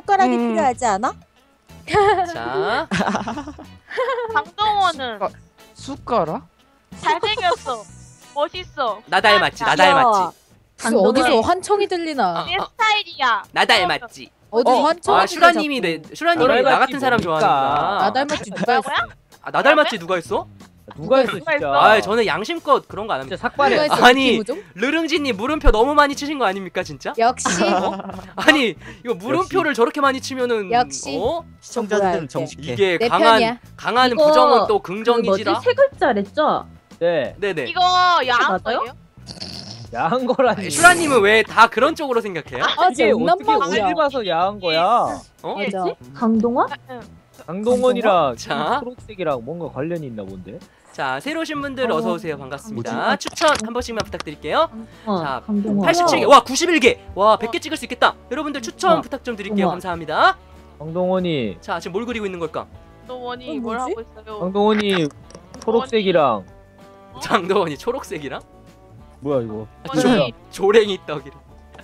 숟가락이 필요하지 않아? 자, 강동원은 숟가락? 잘생겼어. 멋있어. 나 닮았지, 나 귀여워. 닮았지. 무슨 어디서 환청이 들리나? 내 스타일이야. 나 닮았지. 어디서 환청이 아, 슈라님이 슈라님이 나 나 같은 사람 닮았지 좋아하는구나. 나 닮았지 누가 했어? 뭐야? 아, 나 닮았지 누가 했어? 누가 했어 누가 진짜? 했어? 아, 저는 양심껏 그런 거 안 진짜 합니다. 누가 삭발해. 했어? 아니. 김우종? 르릉지님 물음표 너무 많이 치신 거 아닙니까 진짜? 역시 아니 이거 물음표를 저렇게 많이 치면은 역시. 시청자들은 정직해. 이게 내 강한 편이야. 이거 부정은 또 그 긍정이지라. 뭐지? 세 글자랬죠? 네. 네네. 이거 야한 맞아요? 거예요? 야한 거라니. 슈라님은 왜 다 그런 쪽으로 생각해요? 아 이게 진짜 어떻게 음란마구야. 어디 봐서 야한 거야? 어? 맞아. 강동원? 응. 강동원이랑 자. 초록색이랑 뭔가 관련이 있나 본데? 자, 새로 오신 분들 어서 오세요. 반갑습니다. 추천 한 번씩만 부탁드릴게요. 자, 강동원. 87개. 와, 91개. 와, 100개 찍을 수 있겠다. 여러분들 추천 우와. 부탁 좀 드릴게요. 우와. 감사합니다. 강동원이 자, 지금 뭘 그리고 있는 걸까? 강동원이 뭘 뭐지? 하고 있어요? 강동원이 초록색이랑 장도원이 초록색이랑 뭐야 이거? 강동원이 조랭이 떡이래.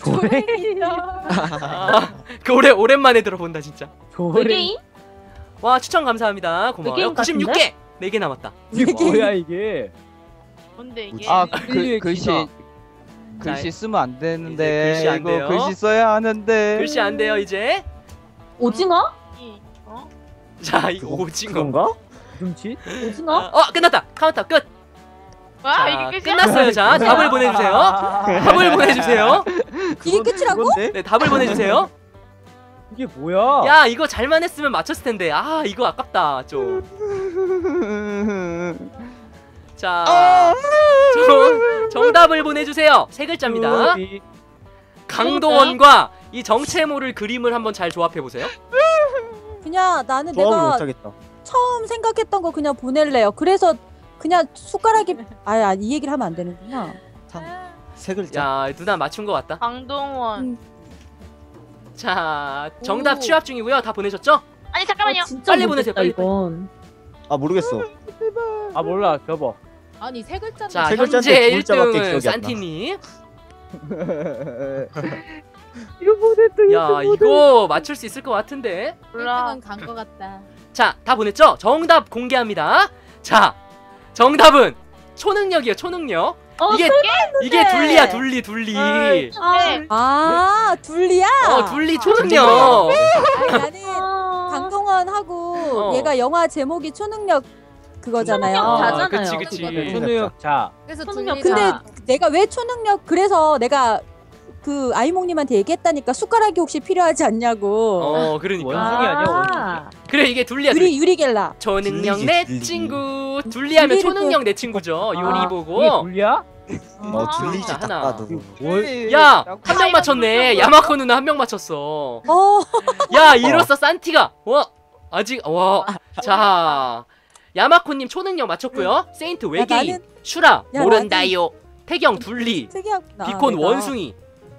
아, 그 오랜만에 들어본다 진짜. 외계인? 와, 추천 감사합니다. 고마워요. 외계인 같은데? 96개. 4개 남았다. 이게 뭐야 이게? 뭔데 이게? 아, 인류의 글씨 기사. 글씨 쓰면 안 이제 되는데. 글씨 안 이거 돼요. 글씨 써야 하는데. 글씨 안 돼요, 이제. 오징어? 어? 자, 이거 오징어. 그건가? 김치? 오징어? 끝났다. 카운터 끝. 뭐야 자, 이게 끝이야? 끝났어요. 자, 답을 보내주세요. 답을 보내주세요. 이게 끝이라고? 그건데? 네, 답을 보내주세요. 이게 뭐야? 야, 이거 잘만 했으면 맞췄을 텐데. 아, 이거 아깝다 좀. 자, 정답을 보내주세요. 세 글자입니다. 우리 강동원과 이 정체모를 그림을 한번 잘 조합해 보세요. 그냥 나는 조합을 내가 못하겠다. 처음 생각했던 거 그냥 보낼래요. 그래서 그냥 숟가락이 이 얘기를 하면 안 되는구나. 세 글자. 야, 누나 맞춘 것 같다. 강동원. 자, 정답 오. 취합 중이고요. 다 보내셨죠? 아니 잠깐만요. 진짜 빨리 못했다, 보내세요, 빨리. 이건. 아 모르겠어. 아 몰라 접어. 아니 세 글자인데. 자, 세 글자인데 현재 두 글자밖에 1등은 기억이 안 나. 산티님. 이거 보냈다. 야, 이거 맞출 수 있을 것 같은데. 몰라. 1등은 간 것 같다. 자, 다 보냈죠? 정답 공개합니다. 자, 정답은 초능력이에요, 초능력. 이게 둘리야, 둘리. 네. 둘리야? 둘리 초능력. 아니, 나는 강동원하고 얘가 영화 제목이 초능력 그거잖아요. 초능력 그치, 자잖아요, 그치. 그거는. 초능력 자. 그래서 초능력 둘리가 근데 내가 왜 초능력 그래서 내가 그 아이몽님한테 얘기했다니까 숟가락이 혹시 필요하지 않냐고. 그러니까. 원숭이 아니야 원숭이. 그래, 이게 둘리야. 둘리. 유리겔라. 초능력 둘리지, 내 둘리. 친구. 둘리하면 둘리를 초능력 내 친구죠. 요리 이게 보고. 둘리야? 둘리지 자, 딱 하나. 봐도. 뭘? 야, 한 명 맞췄네. 야마코 누나 한 명 맞췄어. 어. 야, 이로써 산티가 아직 자, 야마코님 초능력 맞췄고요. 세인트 외계인, 나는- 슈라 야, 모른다요, 태경 둘리, 특이하구나. 비콘 내가. 원숭이.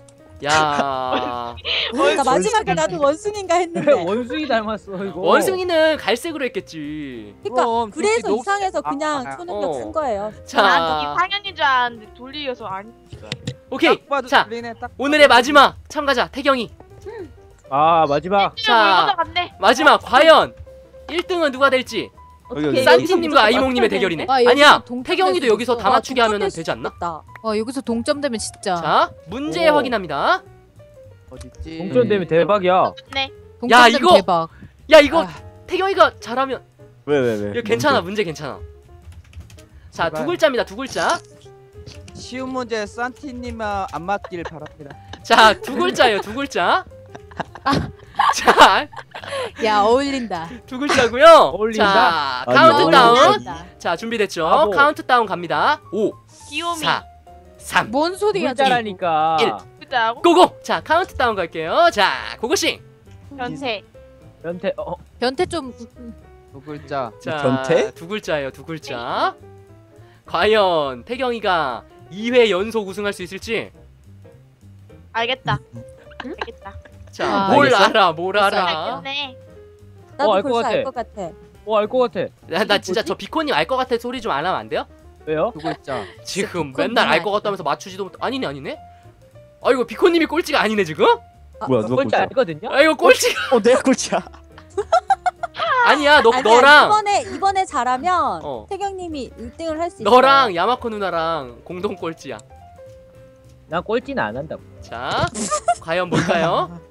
야, 나 마지막에 나도 원숭인가 했는데. 원숭이 닮았어 이거. 원숭이는 갈색으로 했겠지. 그러니까 그럼 그래서 둘리 이상해서 그냥 초능력 쓴 거예요. 난 자, 이상형인 줄 알았는데 돌리여서 아니. 오케이. 딱 봐도 자, 들리네, 딱 오늘의 마지막 참가자 태경이. 아 마지막. 자, 갔네. 마지막 과연 1등은 누가 될지. 어떻게 산티님과 아이몽님의 대결이네. 아, 여기서 아니야, 동점될 태경이도 수 여기서 있어. 다 맞추게 하면 동점될 되지 수도 않나? 있겠다. 여기서 동점되면 진짜. 자, 문제 오. 확인합니다. 어딨지? 동점되면 대박이야. 네. 동점되면 이거- 대박. 야, 이거 아. 태경이가 잘하면 왜? 이거 괜찮아. 문제 괜찮아. 자, 제발. 두 글자입니다. 두 글자. 쉬운 문제 산티님만 안 맞길 바랍니다. 자, 두 글자예요. 두 글자. 자, 야 어울린다. 두 글자고요. 어울린다? 자, 카운트다운. 어울린다. 자, 준비됐죠? 바보. 카운트다운 갑니다. 5, 귀요미. 4, 3, 뭔 소리야? 문자라니까. 일. 그자고 고고. 자, 카운트다운 갈게요. 자, 고고싱. 변태. 변태. 변태 좀 두 글자. 자, 변태? 두 글자예요. 두 글자. 과연 태경이가 2회 연속 우승할 수 있을지? 알겠다. 알겠다. 자, 아, 뭘 알겠어? 알아? 뭘 알아? 알겠네. 나도 알 것 벌써 같아. 알 것 같아. 알 것 같아. 나 진짜 저 비코님 알 것 같아 소리 좀 안 하면 안 돼요? 왜요? 두 글자. 지금 비코님 맨날 알 것 아니야. 같다면서 맞추지도 못. 아니네. 아, 이거 비코님이 꼴찌가 아니네 지금? 뭐야 누가 꼴찌 꼴찌야? 알거든요? 아 이거 꼴찌 내가 꼴찌야. 아니야. 아니야, 너랑 이번에 잘하면 어. 태경님이 1등을 할 수 있어. 너랑 야마코 누나랑 공동 꼴찌야. 난 꼴찌는 안 한다고. 자, 과연 뭘까요?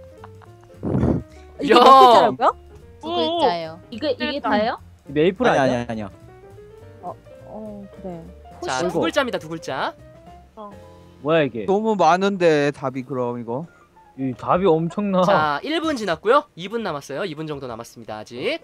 이게 야. 몇 글자라고요? 두 글자예요. 이게 다예요? 메이플 아니 아니야? 아니야. 그래. 자, 아이고. 두 글자입니다. 두 글자. 뭐야 이게? 너무 많은데 답이 그럼 이거. 이 답이 엄청나. 자, 1분 지났고요. 2분 남았어요. 2분 정도 남았습니다. 아직.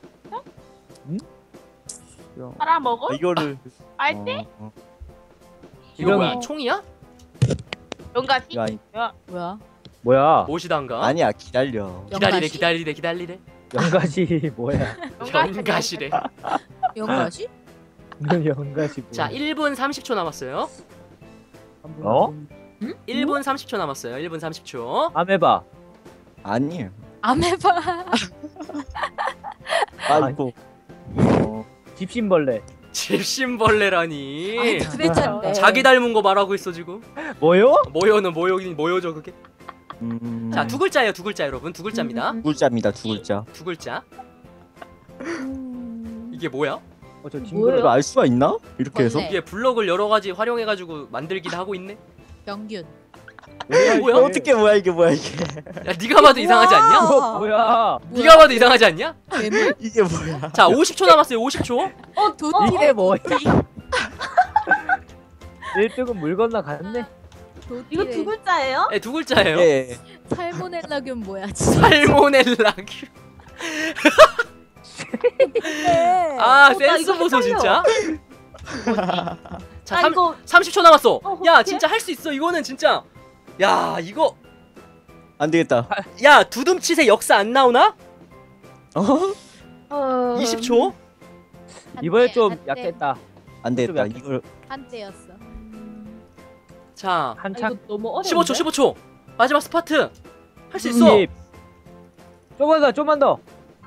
빨아 먹어? 이거를. 알지? 이거 뭐야? 어. 총이야? 연가시? 이거 아니. 뭐야? 뭐야? 무엇이단가? 아니야 기다려. 기다리래. 연가시 뭐야? 연가시래. 연가시? 연가시 뭐야? 자, 1분 30초 남았어요. 어? 1분 30초 남았어요. 1분 30초. 아메바. 아니에요. 아메바. 아이고. 집신벌레. 집신벌레라니. 아니 두 글자인데. 자기 닮은 거 말하고 있어 지금. 뭐요? 뭐요는 뭐요긴 뭐요죠 그게. 음. 자, 두 글자예요. 두 글자 여러분. 두 글자입니다. 두 글자입니다. 두 글자. 두 글자. 이게 뭐야? 저 뭐예요? 징그러. 이걸 알 수가 있나? 이렇게 해서? 벌레. 이게 블럭을 여러 가지 활용해 가지고 만들긴 하고 있네. 병균. 뭐야? 어떻게 뭐야 이게 뭐야 이게? 야, 네가 봐도 이상하지 않냐? 이거 뭐야? 네가 봐도 이상하지 않냐? 괴물? 이게 뭐야? 자, 50초 남았어요. 50초. 이게 뭐야? 1등은 물 건너 갔네. 이거 두 글자예요? 네, 두 글자예요. 예. 살모넬라균 뭐야? 진짜. 살모넬라균. 네. 아, 나 센스 이거 보소 진짜. 자, 아 이거 30초 남았어. 야, 어떡해? 진짜 할 수 있어. 이거는 진짜. 야, 이거. 안 되겠다. 야, 두둠칫의 역사 안 나오나? 어? 20초? 이번에 좀 한때, 약했다. 안 되겠다. 이걸 한때였어. 자, 아, 한창. 이거 너무 어려운데? 15초, 15초. 마지막 스파트. 할 수 있어. 좀만 더, 좀만 더.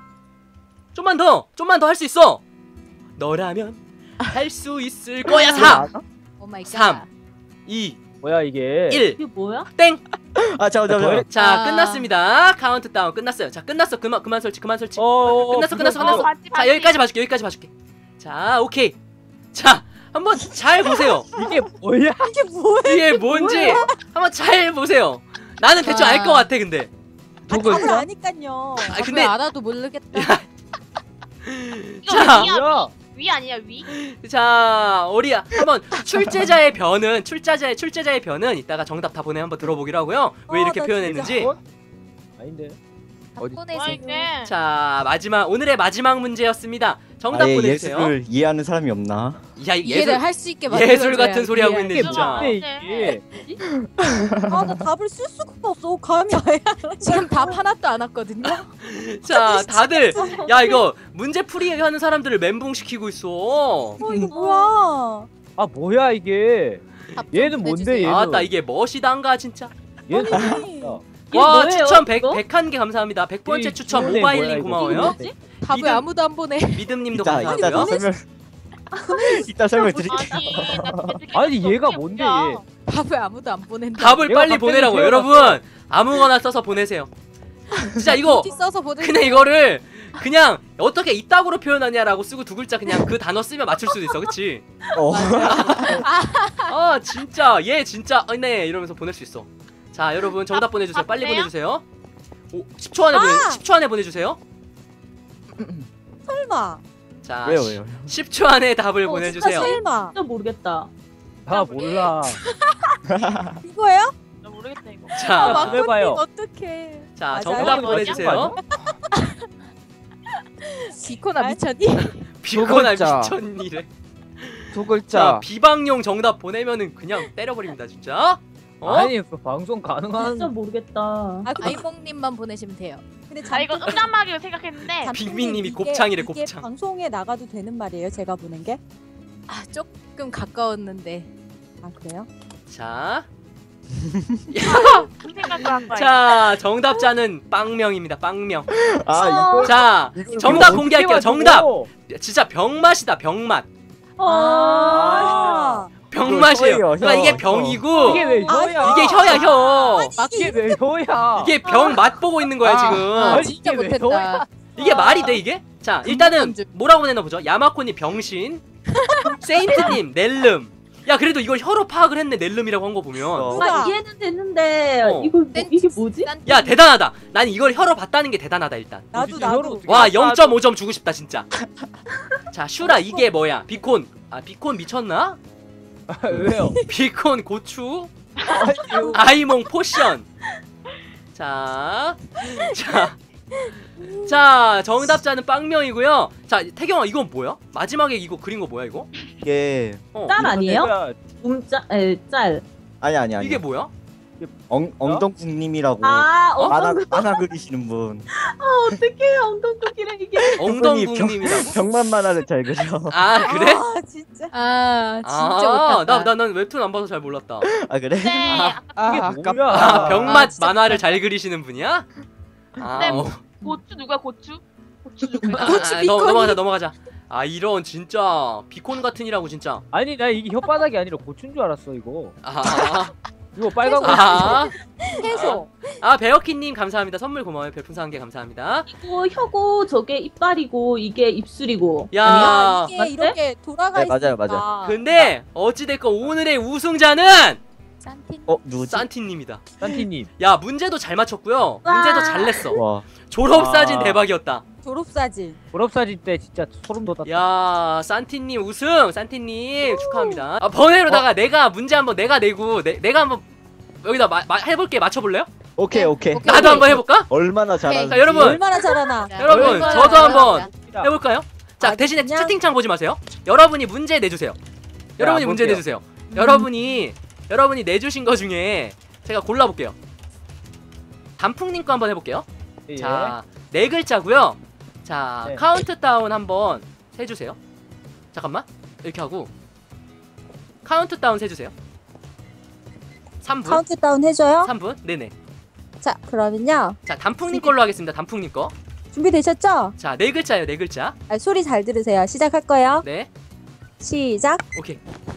좀만 더 할 수 있어. 너라면 할 수 있을 거야. 4, 오 마이 갓. 3, 2, 뭐야 이게? 1. 이게 뭐야? 땡. 아 잠깐만. 자, 아. 끝났습니다. 카운트다운 끝났어요. 자, 끝났어. 그만 설치. 끝났어. 자, 여기까지 봐줄게. 자, 오케이. 자, 한번 잘 보세요. 이게 뭐야? 이게 뭐야? 이게 뭔지 한번 잘 보세요. 나는 대충 알 것 같아, 근데. 답을 아니깐요. 아, 근데 근데 알아도 모르겠다. 이거 자. 위야 뭐야? 위 아니야 위? 자, 우리야 한번 출제자의 변은 이따가 정답 다 보내 한번 들어보기로 하고요. 왜 이렇게 나 표현했는지. 아닌데. 어디? 뭐 보내세요. 이게? 자, 오늘의 마지막 문제였습니다. 정답 아예 보내주세요. 예술을 이해하는 사람이 없나? 야, 이해를 할 수 있게 만들어. 예술 같은 소리 하고 있네 이게 진짜. 뭔데 이게? 아, 나 답을 쓸 수가 없어. 감이 아예 안 와. 지금 답 하나도 안 왔거든요. 자, 다들 야 이거 문제 풀이 하는 사람들을 멘붕 시키고 있어. 이거 뭐야? 아 뭐야 이게? 답좀 얘는 뭔데, 보내주세요. 얘는? 아따 이게 멋이단가 진짜. 얘는 아니. 뭐야? 이게 와, 뭐예요, 추천 100, 이거? 101개 감사합니다. 100번째 이 추천 기분이 모바일님 뭐야, 이거? 고마워요. 뭐지? 답을 믿음- 아무도 안 보내. 믿음님도 이따 감사하고요. 설명. 이따 설명 드릴게요. 아니 나 진짜 되게 아니, 이거 얘가 어떻게 뭔데, 뭐야. 얘? 답을 아무도 안 보낸다. 답을 얘가 빨리 갑자기 보내라고 태어났어. 여러분. 아무거나 써서 보내세요. 진짜 이거 어디 써서 보내. 그냥 이거를 그냥 어떻게 이따구로 표현하냐라고 쓰고 두 글자 그냥 그 단어 쓰면 맞출 수도 있어, 그렇지? 어. 아 진짜 얘 진짜 네 이러면서 보낼 수 있어. 자, 여러분 정답 보내주세요. 빨리 그래요? 보내주세요. 10초 안에 10초 안에 보내주세요. 설마. 자, 왜요? 10초 안에 답을 진짜 보내주세요. 설마. 진짜 모르겠다. 아 몰라. 이거예요? 나 모르겠다 이거. 자, 막 해봐요. 어떡해. 자 맞아요? 정답 이거 보내주세요. 비코나 미쳤니? 비코나 글자. 미쳤니래. 두 자, 글자. 비방용 정답 보내면은 그냥 때려버립니다 진짜. 어? 아니 그 방송 진짜 가능한. 모르겠다. 아, 근데, 아이몽님만 보내시면 돼요. 근데 아 이거 음란마귀로 생각했는데 빅민님이 이게- 곱창이래, 이게 곱창. 방송에 나가도 되는 말이에요? 제가 보는 게? 아 조금 가까웠는데. 아, 그래요? 자, 무슨 생각을 한 거야? 자 정답자는 빵명입니다. 빵명. 아 이거. 자, 이거 정답 어떻게 공개할게요. 맞춰? 정답. 진짜 병맛이다 병맛. 아, 병맛이에요. 혀예요, 누나 이게 혀. 병이고 이게 왜 혀야? 이게 혀야 혀. 이게 왜 혀야? 이게 병 맛보고 있는 거야 지금. 아니, 진짜 이게 왜 못했다. 이게 말이 돼 이게? 자 일단은 금방주. 뭐라고 내놔보죠. 야마코님 병신, 세인트님 넬름. 야 그래도 이걸 혀로 파악을 했네. 넬름이라고 한 거 보면. 아 이해는 됐는데 어. 이게 뭐지? 야 대단하다. 난 이걸 혀로 봤다는 게 대단하다 일단. 나도 혀로 나도. 어떻게 와 알아? 0.5점 주고 싶다 진짜. 자 슈라 이게 뭐야? 비콘. 아 비콘 미쳤나? 왜요? 비콘 고추. 아니, 아이몽 포션. 자 정답자는 빵명이고요. 자 태경아 이건 뭐야? 마지막에 이거 그린 거 뭐야 이거? 이게 짤 아니에요? 내가 짤. 아니. 이게 뭐야? 엉덩국님이라고 아 만화 그리시는 분. 어떻게 엉덩국이래 이게? 엉덩국님이라고? 병만 만화를 잘 그려. 아 그래? 아 진짜. 아 진짜 못했다. 난 웹툰 안 봐서 잘 몰랐다. 아 그래? 네. 아, 이게 아깝다. 뭐야? 아 병맛 진짜 만화를 잘 그리시는 분이야? 아, 네. 고추 누가 고추? 고추 누가? 넘어가자. 아 이런 진짜 비콘 같은이라고 진짜. 아니 나 이게 혓바닥이 아니라 고추인 줄 알았어 이거. 이거 빨간 거. 해소. 배어키님 감사합니다. 선물 고마워요. 별풍선 1개 감사합니다. 이거 혀고 저게 이빨이고 이게 입술이고. 야, 아, 이게 맞대? 이렇게 돌아가 네, 맞아요, 있으니까. 맞아요. 근데 어찌됐건 오늘의 우승자는 짠틴. 누구지? 산티님이다. 산티님. 야 문제도 잘 맞췄고요. 와. 문제도 잘 냈어. 와. 졸업사진 와. 대박이었다. 졸업사진. 졸업사진 때 진짜 소름 돋았다. 야 산티님 우승. 산티님 축하합니다. 번외로다가 내가 문제 한번 내가 내고 내가 한번 여기다 해볼게. 맞춰볼래요? 오케이. 나도 한번 해볼까? 얼마나 잘하는지. 자 여러분 얼마나 잘하나. 여러분 얼마나 저도 한번 자, 해볼까요? 자 아, 대신에 그냥- 채팅창 보지 마세요. 여러분이 문제 내주세요. 여러분이 문제 볼게요. 내주세요. 여러분이 내주신 거 중에 제가 골라볼게요. 단풍님 거 한번 해볼게요. 예. 자, 네 글자고요. 자, 네. 카운트다운 한번 세주세요. 잠깐만, 이렇게 하고 카운트다운 세주세요. 3분. 카운트다운 해줘요. 3분. 네네. 자 그러면요. 자, 단풍님 걸로 하겠습니다. 단풍님 거. 준비되셨죠? 자, 네 글자예요. 네 글자. 아, 소리 잘 들으세요. 시작할 거예요. 네. 시작. 오케이.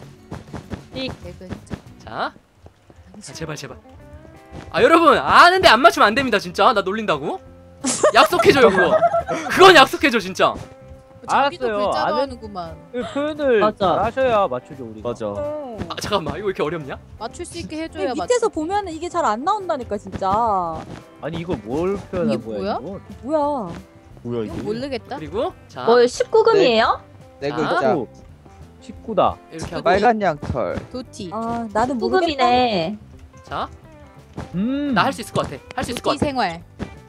네 글자. 자, 제발. 아 여러분 아는데 안 맞추면 안 됩니다. 진짜 나 놀린다고. 약속해줘요 그거. 그건 약속해줘 진짜. 자기도 알았어요. 글자로 아는- 하는구만. 그 표현을 맞아. 하셔야 맞추죠 우리. 맞아. 아 잠깐만 이거 왜 이렇게 어렵냐? 맞출 수 있게 해줘야 맞. 밑에서 보면은 이게 잘 안 나온다니까 진짜. 아니 이걸 뭘 표현한 이게 거야? 뭐야? 이건? 뭐야? 뭐야 이거 이게? 모르겠다. 그리고 자 뭐 19금이에요? 네 아. 글자. 19다. 이렇게 하고 빨간 양털. 도티. 아 나는 모르겠다. 19금이네. 자 나 할 수 있을 것 같아. 할 수 있을 것 도티 같아. 생활.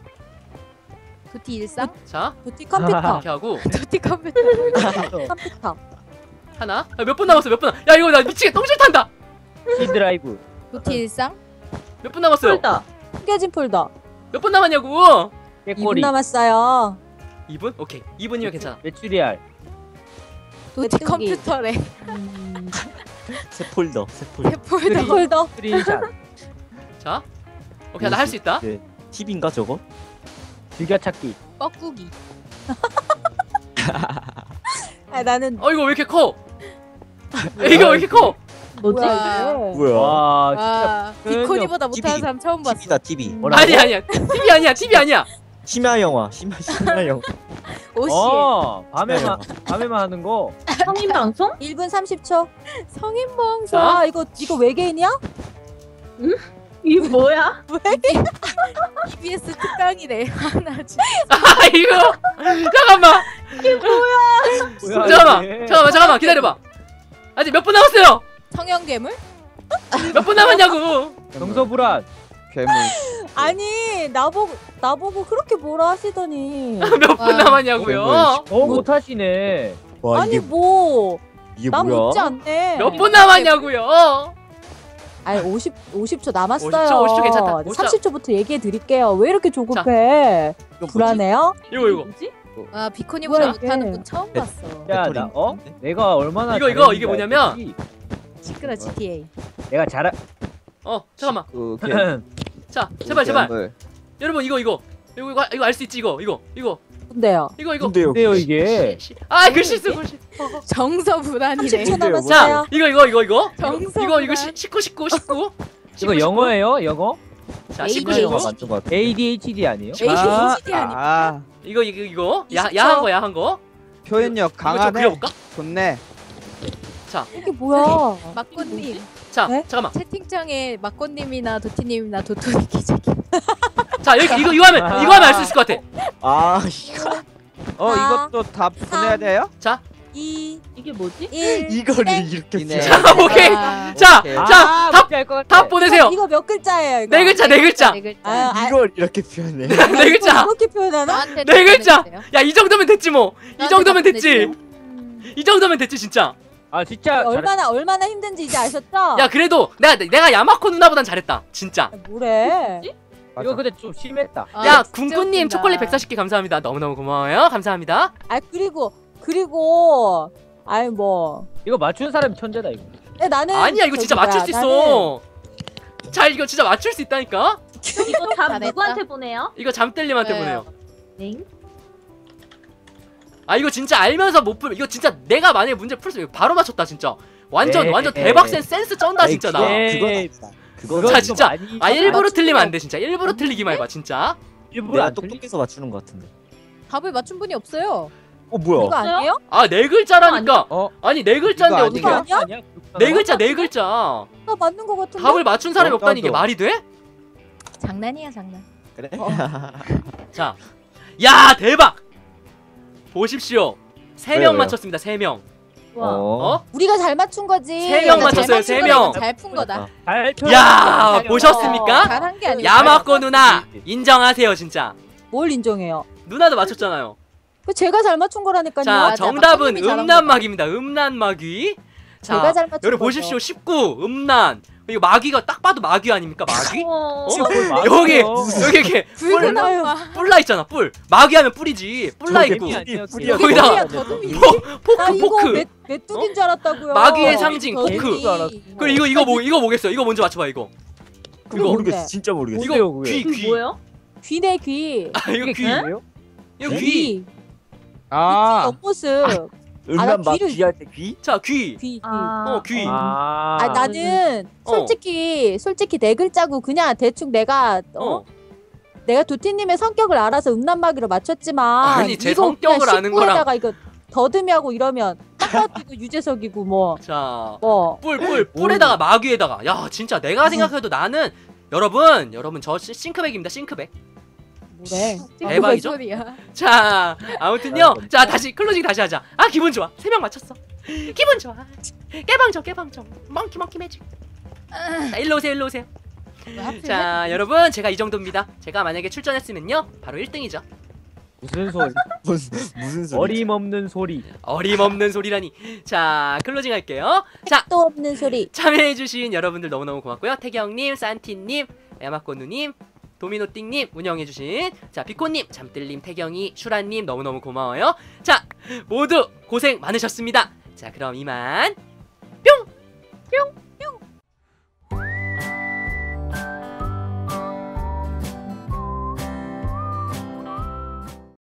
도티 일상. 자 도티 컴퓨터. 이렇게 하고 도티 컴퓨터. 컴퓨터. 하나. 몇 분 남았어? 몇 분? 야 이거 나 미치게 똥줄 탄다. C 드라이브. 도티 일상. 몇 분 남았어요? 폴더. 숨겨진 폴더. 몇 분 남았냐고? 2분 깨꼬리. 남았어요. 2분? 오케이. 2분이면 괜찮아. 메추리알. 도티 메뚜기. 컴퓨터래. 새 폴더. 폴더. 폴더. 스크린샷. 자. 오케이 나 할 수 있다. 네. 팁인가 저거? 즐겨찾기. 뻐꾸기. 아 나는 이거 왜 이렇게 커? 이거 왜 이렇게 커? 뭐지? 뭐야? 뭐야? 와 진짜 와. 비코니보다 TV. 못하는 사람 처음 봤어. TV다 TV. 뭐라고? 아니야. TV 아니야. TV 아니야. 심야 영화. 심야 영화. 오씨. 밤에만 하는 거. 성인 방송? 1분 30초. 성인 방송. 아 이거 외계인이야? 이게 뭐야? EBS 특강이래. 하나 진짜. 이거 잠깐만. 뭐야, 잠깐만. 이게? 잠깐만 기다려봐. 아직 몇 분 남았어요? 성형 괴물? 몇 분 남았냐고. 정서불안. 괴물. 아니 나보고 그렇게 뭐라 하시더니. 몇 분 와. 남았냐고요? 못하시네. 와 아니 이게 뭐. 이게 나 뭐야? 묻지 않네. 몇 분 남았냐고요? 아니 50초 남았어요. 50초 괜찮다. 30초부터 얘기해 드릴게요. 왜 이렇게 조급해? 이거 뭐지? 불안해요? 이거 뭐지? 아 비코니보다 뭐야, 못하는 이게. 분 처음 네. 봤어. 야, 배터리 나 있는데? 내가 얼마나 이게 잘했는지 뭐냐면 알겠지? 시끄러 GTA. 내가 잘하. 잠깐만. 그 자 제발 괴물. 여러분 이거 알 수 있지 이거 근데요. 이거 근데요. 근데요 이게 아 글씨 쓰고 정서불안이네. 30초 근데요, 남았어요. 이거 정서불안. 이거 19 이거 영어예요 영어? 자 ADHD. 19 영화 맞춘 것 같아. ADHD 아니에요? ADHD 아니야. 아, 이거 20초. 야한 거 표현력 이거 좀 강하네. 그려볼까? 좋네. 이게 뭐야? 막고님 자 네? 잠깐만 채팅창에 막고님이나 도티님이나 도토리 기자기. 자 여기 이거 하면 알 수 있을 것 같아. 아 이거 이것도 다 보내야 돼요? 2, 이게 뭐지? 1. 이거를 이렇게 이네. 써. 자 오케이 아, 오케이. 답 보내세요. 이거 몇 글자예요? 이거? 네 글자 네 글자 네 글자. 아, 이걸 이렇게 표현해. 네 글자. 이렇게 표현하나? 나한테 네 글자. 보내주세요. 야 이 정도면 됐지 뭐. 이 나한테 정도면 됐지. 보내주세요. 이 정도면 됐지 진짜. 아 진짜 얼마나 힘든지 이제 아셨죠? 야 그래도 내가 야마코 누나보단 잘했다 진짜. 뭐래? 이거 근데 좀 심했다. 아, 야 진짜 군군님 웃긴다. 초콜릿 140개 감사합니다. 너무너무 고마워요. 감사합니다. 아 그리고 아이 뭐 이거 맞춘 사람이 천재다 이거. 나는 아니야 이거 진짜 저기 맞출 수 뭐야, 있어. 자 이거 진짜 맞출 수 있다니까. 이거 답 잘했다. 누구한테 보내요? 이거 잠들님한테 네. 보내요. 네. 아 이거 진짜 알면서 못 풀. 이거 진짜 내가 만약에 문제 풀었으면 이거 바로 맞췄다 진짜. 완전 네. 완전 대박 센스 쩐다 진짜 나. 네. 그거 자, 진짜. 많이 아 일부러 맞추는 틀리면 거. 안 돼 진짜. 일부러 틀리기만 해봐 진짜. 일부러 내가 안 틀리. 똑똑해서 맞추는 것 같은데. 답을 맞춘 분이 없어요. 어 뭐야? 이거 아니에요? 아 네 글자라니까. 어? 아니 네 글자인데 이거 어떻게? 아니야? 네 글자 네 글자. 나 맞는 거 같은데? 답을 맞춘 사람이 없다니 이게 나도. 말이 돼? 장난이야 장난. 그래? 자, 야 대박! 보십시오. 3명 왜요? 맞췄습니다. 3명. 와. 어? 우리가 잘 맞춘 거지. 세 명 맞췄어요, 세 명. 잘푼 거다. 잘 야 표현했다. 보셨습니까? 잘한 게 아니야. 야마코 누나 인정하세요 진짜. 뭘 인정해요? 누나도 맞췄잖아요. 그 제가 잘 맞춘 거라니까요. 자 맞아, 정답은 막걸림이 잘한 음란마귀입니다. 음란마귀. 제가 자 잘 맞춘 여러분 거죠. 보십시오. 19 음란. 이거 마귀가 딱 봐도 마귀 아닙니까 마귀? 어. 여기 이렇게 붉은 아유. 엄마. 뿔나 있잖아 뿔. 마귀 하면 뿔이지. 뿔나 저게 있고. 뿔이야. 거기다가 더듬이. 나 포크 이거 포크. 메뚜기인 줄 알았다고요. 마귀의 상징, 더듬이. 포크. 그리고 이거 뭐겠어? 이거 먼저 맞춰봐 이거. 그거 이거 모르겠어. 뭔데? 진짜 모르겠어. 이거 뭔데요, 그게? 귀 그 귀. 뭐예요? 귀네 귀. 아 이거 이게 귀. 귀예요? 이거 귀. 아, 옆모습. 음란 막 귀를- 귀할 때 귀? 자 귀. 귀. 아. 귀. 아, 나는 어. 솔직히 네 글자고 그냥 대충 내가 내가 도티님의 성격을 알아서 음란마귀로 맞췄지만 아니, 제 이거 성격을 그냥 아는 거랑- 19에다가 이거 더듬이하고 이러면 딱 봐도 이거 유재석이고 자. 뭐 뿔에다가 마귀에다가. 야 진짜 내가 생각해도 나는 여러분 저 싱크백입니다 싱크백. 뭐래? 대박이죠? 뭔 소리야. 자 아무튼요. 자 다시 클로징 다시 하자. 아 기분 좋아. 3명 맞췄어. 기분 좋아. 깨방정. 멍키 매직. 자 일로 오세요. 자 여러분 제가 이 정도입니다. 제가 만약에 출전했으면요 바로 1등이죠. 무슨 소리? 무슨 소리? 어림없는 소리. 어림없는 소리라니. 자 클로징 할게요. 자 또 없는 소리. 참여해주신 여러분들 너무너무 고맙고요. 태경님, 산티님, 야마코누님, 도미노띵님, 운영해주신 자 비코님, 잠들님, 태경이, 슈라님 너무너무 고마워요. 자 모두 고생 많으셨습니다. 자 그럼 이만